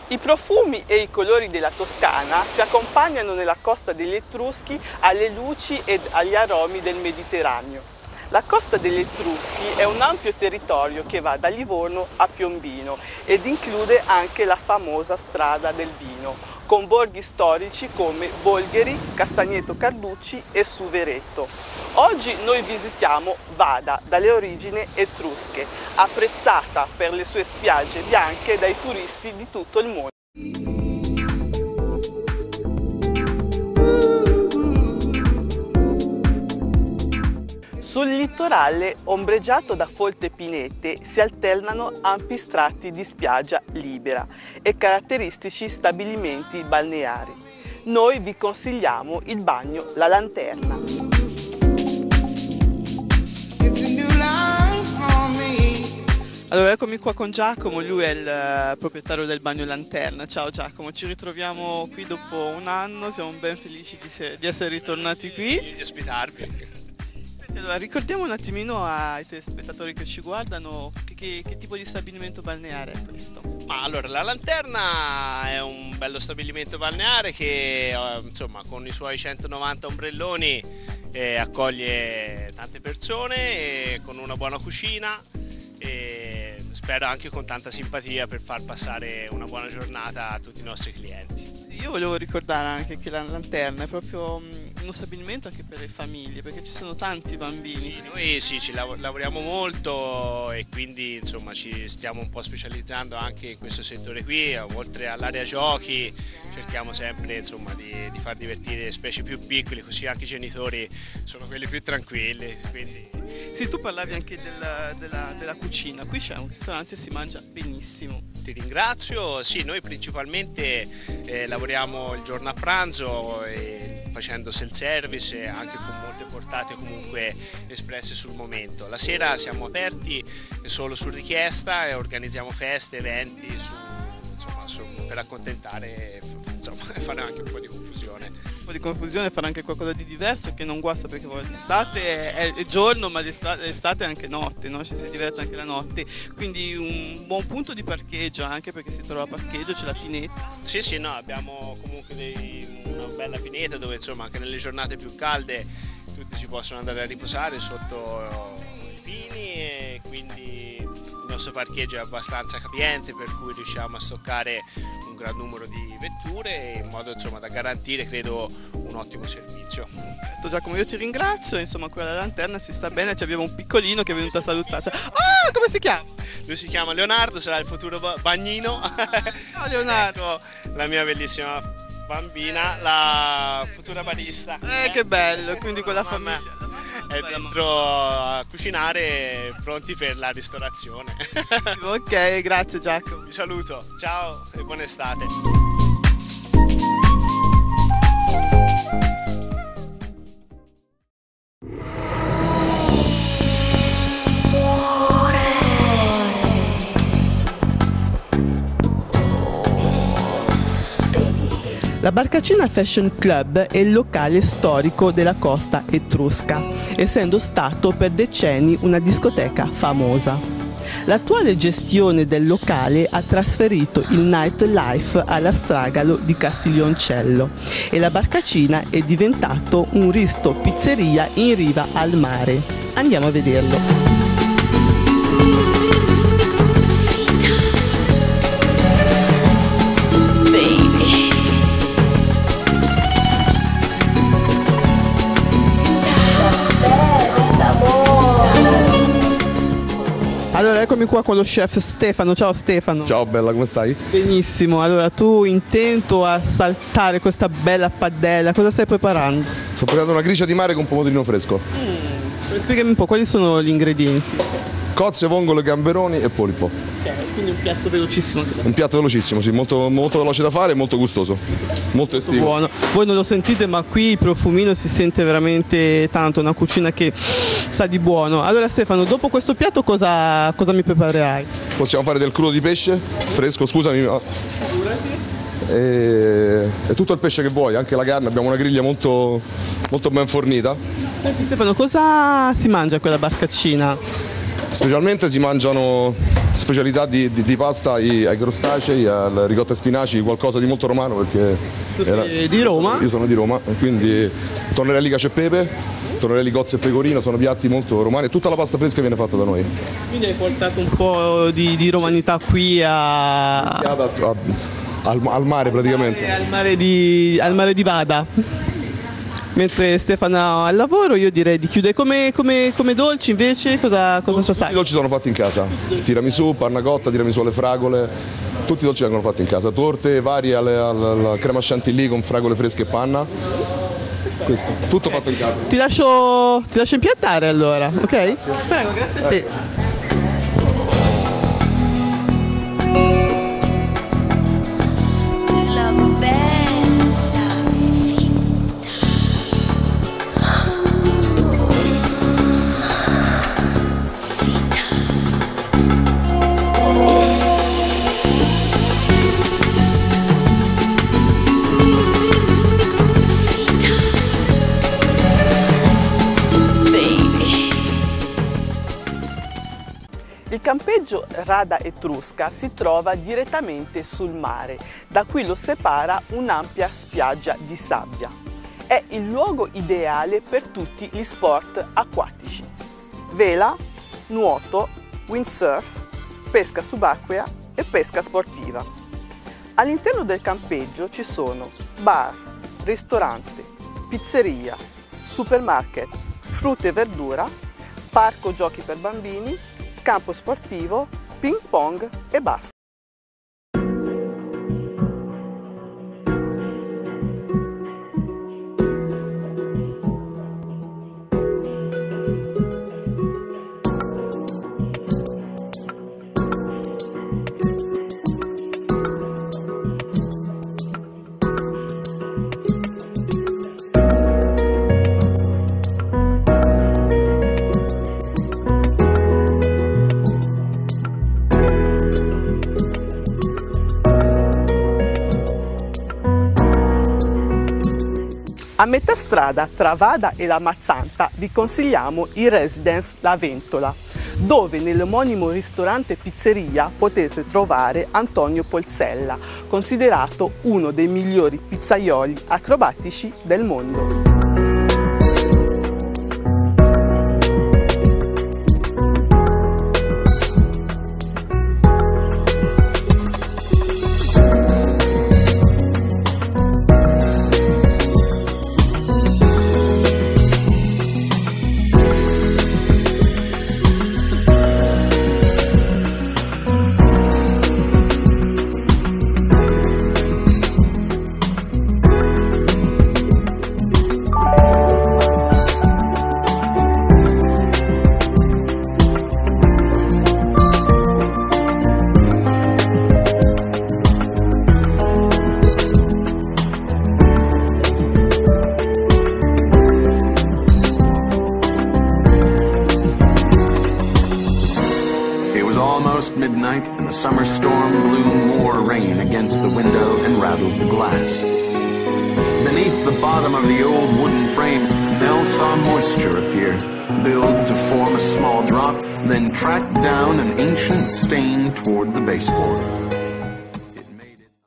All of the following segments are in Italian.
I profumi e i colori della Toscana si accompagnano nella costa degli Etruschi alle luci ed agli aromi del Mediterraneo. La costa degli Etruschi è un ampio territorio che va da Livorno a Piombino ed include anche la famosa strada del vino, con borghi storici come Bolgheri, Castagneto Carducci e Suveretto. Oggi noi visitiamo Vada, dalle origini etrusche, apprezzata per le sue spiagge bianche dai turisti di tutto il mondo. Sul litorale, ombreggiato da folte pinete, si alternano ampi strati di spiaggia libera e caratteristici stabilimenti balneari. Noi vi consigliamo il bagno La Lanterna. Allora, eccomi qua con Giacomo, lui è il proprietario del bagno Lanterna. Ciao Giacomo, ci ritroviamo qui dopo un anno, siamo ben felici di essere ritornati qui. Di ospitarvi. Allora, ricordiamo un attimino ai telespettatori che ci guardano che tipo di stabilimento balneare è questo. Ma allora, La Lanterna è un bello stabilimento balneare che insomma con i suoi 190 ombrelloni accoglie tante persone con una buona cucina e spero anche con tanta simpatia per far passare una buona giornata a tutti i nostri clienti. Io volevo ricordare anche che La Lanterna è proprio uno stabilimento anche per le famiglie, perché ci sono tanti bambini. Sì, noi sì, lavoriamo molto e quindi insomma ci stiamo un po' specializzando anche in questo settore qui, oltre all'area giochi cerchiamo sempre insomma di far divertire specie più piccoli, così anche i genitori sono quelli più tranquilli. Quindi... Sì, tu parlavi anche della cucina, qui c'è un ristorante e si mangia benissimo. Ti ringrazio, sì, noi principalmente lavoriamo il giorno a pranzo facendo self-service anche con molte portate comunque espresse sul momento. La sera siamo aperti solo su richiesta e organizziamo feste, eventi per accontentare e fare anche un po' di confusione. Un po' di confusione, fare anche qualcosa di diverso che non guasta, perché l'estate è giorno ma l'estate è anche notte, no? Ci si diverte anche la notte, quindi un buon punto di parcheggio anche perché si trova parcheggio, c'è la pineta. Sì, no, abbiamo comunque una bella pineta dove insomma anche nelle giornate più calde tutti si possono andare a riposare sotto i pini e quindi il nostro parcheggio è abbastanza capiente, per cui riusciamo a stoccare un gran numero di vetture in modo insomma da garantire credo un ottimo servizio. Giacomo, io ti ringrazio, insomma qui alla Lanterna si sta bene, abbiamo un piccolino che è venuto a salutarci. Ah, come si chiama? Lui si chiama Leonardo, sarà il futuro bagnino. Ciao Leonardo. Ecco, la mia bellissima bambina, la futura barista. Che bello, quindi con la famiglia. È dentro a cucinare, pronti per la ristorazione. Ok, grazie Giacomo. Vi saluto, ciao e buona estate. La Barcacina Fashion Club è il locale storico della costa etrusca, essendo stato per decenni una discoteca famosa. L'attuale gestione del locale ha trasferito il nightlife alla Stragalo di Castiglioncello e la Barcacina è diventato un risto pizzeria in riva al mare. Andiamo a vederlo. Allora, eccomi qua con lo chef Stefano. Ciao Stefano. Ciao bella, come stai? Benissimo, allora tu intento a saltare questa bella padella, cosa stai preparando? Sto preparando una gricia di mare con pomodorino fresco. Spiegami un po' quali sono gli ingredienti. Cozze, vongole, gamberoni e polipo. Ok, quindi un piatto velocissimo. Un piatto velocissimo, sì, molto veloce da fare e molto gustoso. Molto estivo. Buono. Voi non lo sentite, ma qui il profumino si sente veramente tanto, una cucina che sa di buono. Allora Stefano, dopo questo piatto cosa mi preparerai? Possiamo fare del crudo di pesce, fresco, scusami. E tutto il pesce che vuoi, anche la carne, abbiamo una griglia molto ben fornita. Senti Stefano, cosa si mangia a quella barcaccina? Specialmente si mangiano specialità di pasta ai crostacei, al ricotta e spinaci, qualcosa di molto romano perché... Tu sei di Roma? Io sono di Roma, quindi tornelli cacio e pepe, tornelli cozze e pecorino, sono piatti molto romani e tutta la pasta fresca viene fatta da noi. Quindi hai portato un po' di romanità qui Al mare praticamente. al mare di Vada. Mentre Stefano è al lavoro, io direi di chiudere. Come dolci invece cosa sa Tutti i dolci sono fatti in casa, tiramisù, panna cotta, tiramisù alle fragole, tutti i dolci vengono fatti in casa, torte varie alla crema chantilly con fragole fresche e panna, questo, tutto fatto in casa. Ti lascio impiattare allora, ok? Prego, grazie a te. La bella Il campeggio Rada Etrusca si trova direttamente sul mare, da cui lo separa un'ampia spiaggia di sabbia. È il luogo ideale per tutti gli sport acquatici: vela, nuoto, windsurf, pesca subacquea e pesca sportiva. All'interno del campeggio ci sono bar, ristorante, pizzeria, supermarket, frutta e verdura, parco giochi per bambini, campo sportivo, ping pong e basket. A metà strada tra Vada e la Mazzanta vi consigliamo il Residence La Ventola, dove nell'omonimo ristorante pizzeria potete trovare Antonio Polsella, considerato uno dei migliori pizzaioli acrobatici del mondo. Almost midnight, and the summer storm blew more rain against the window and rattled the glass. Beneath the bottom of the old wooden frame, Nell saw moisture appear, build to form a small drop, then track down an ancient stain toward the baseboard. It made it...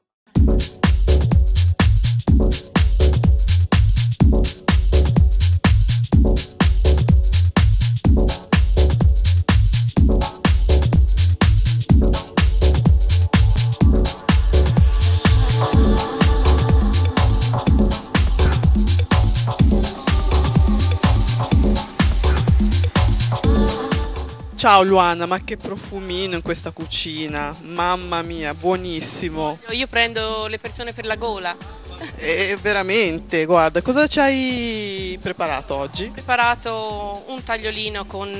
Ciao Luana, ma che profumino in questa cucina, mamma mia, buonissimo. Io prendo le persone per la gola. Veramente, guarda, cosa ci hai preparato oggi? Ho preparato un tagliolino con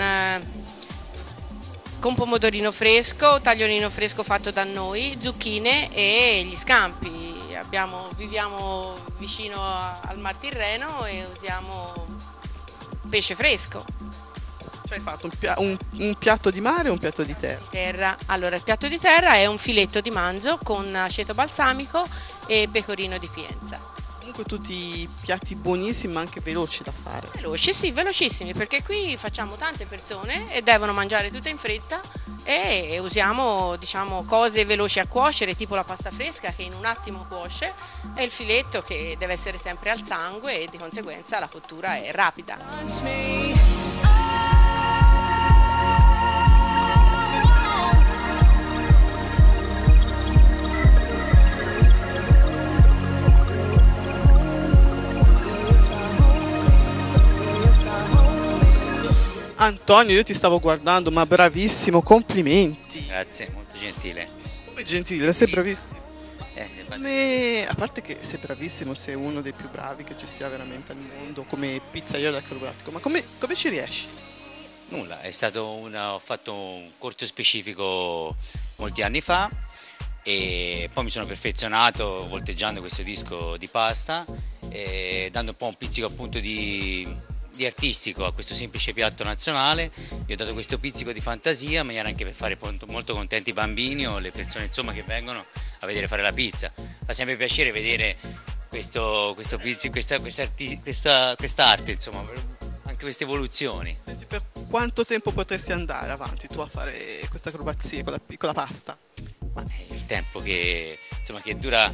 pomodorino fresco, tagliolino fresco fatto da noi, zucchine e gli scampi. Viviamo vicino al Mar Tirreno e usiamo pesce fresco. Ci hai fatto un piatto di mare o un piatto di terra? Allora, il piatto di terra è un filetto di manzo con aceto balsamico e pecorino di Pienza. Comunque tutti piatti buonissimi ma anche veloci da fare. Veloci, sì, velocissimi, perché qui facciamo tante persone e devono mangiare tutto in fretta e usiamo, diciamo, cose veloci a cuocere, tipo la pasta fresca che in un attimo cuoce e il filetto che deve essere sempre al sangue e di conseguenza la cottura è rapida. Antonio, io ti stavo guardando, ma bravissimo, complimenti. Grazie, molto gentile. Come gentile, sei bravissimo. Infatti, A parte che sei bravissimo, sei uno dei più bravi che ci sia veramente al mondo, come pizzaiolo acrobatico, ma come ci riesci? nulla, ho fatto un corso specifico molti anni fa e poi mi sono perfezionato volteggiando questo disco di pasta e dando un po' un pizzico appunto di artistico a questo semplice piatto nazionale. Gli ho dato questo pizzico di fantasia in maniera anche per fare molto contenti i bambini o le persone insomma che vengono a vedere fare la pizza. Fa sempre piacere vedere questo pizzico, questa arte, insomma, anche queste evoluzioni. Senti, per quanto tempo potresti andare avanti tu a fare questa acrobazia con la pasta? Ma il tempo che dura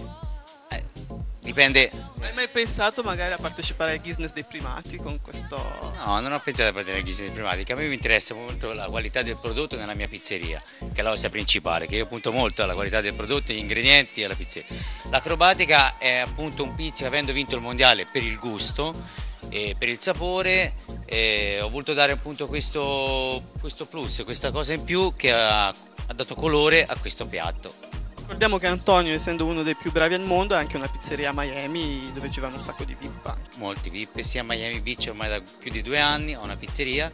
dipende. Hai mai pensato magari a partecipare ai Guinness dei primati con questo? No, non ho pensato a partire ai Guinness dei primati, che a me mi interessa molto la qualità del prodotto nella mia pizzeria, che è la cosa principale, che io punto molto alla qualità del prodotto, agli ingredienti e alla pizzeria. L'acrobatica è appunto un pizzico, avendo vinto il mondiale per il gusto e per il sapore, ho voluto dare appunto questo plus, questa cosa in più che ha dato colore a questo piatto. Ricordiamo che Antonio, essendo uno dei più bravi al mondo, ha anche una pizzeria a Miami dove ci vanno un sacco di VIP. Molti VIP, sia a Miami Beach ormai da più di 2 anni, ho una pizzeria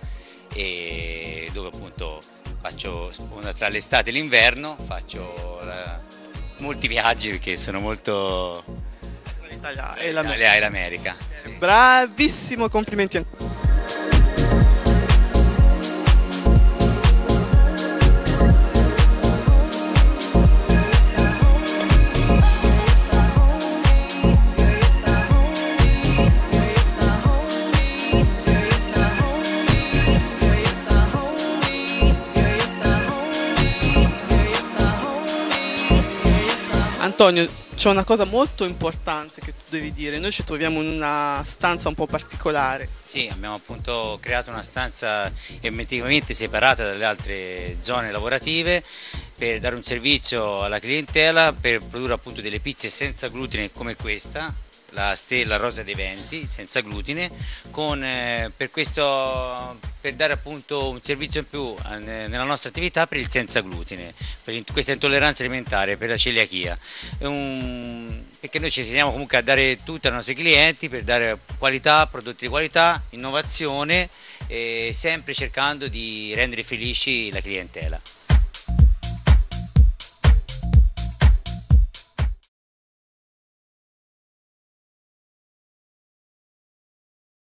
e dove appunto faccio tra l'estate e l'inverno, faccio molti viaggi perché sono molto L'Italia e l'America. Sì. Bravissimo, complimenti ancora. Antonio, c'è una cosa molto importante che tu devi dire. Noi ci troviamo in una stanza un po' particolare. Sì, abbiamo appunto creato una stanza ermeticamente separata dalle altre zone lavorative per dare un servizio alla clientela, per produrre appunto delle pizze senza glutine come questa, la Stella Rosa dei Venti, senza glutine, per dare appunto un servizio in più nella nostra attività per il senza glutine, per questa intolleranza alimentare, per la celiachia. Perché noi ci teniamo comunque a dare tutto ai nostri clienti per dare qualità, prodotti di qualità, innovazione, sempre cercando di rendere felici la clientela.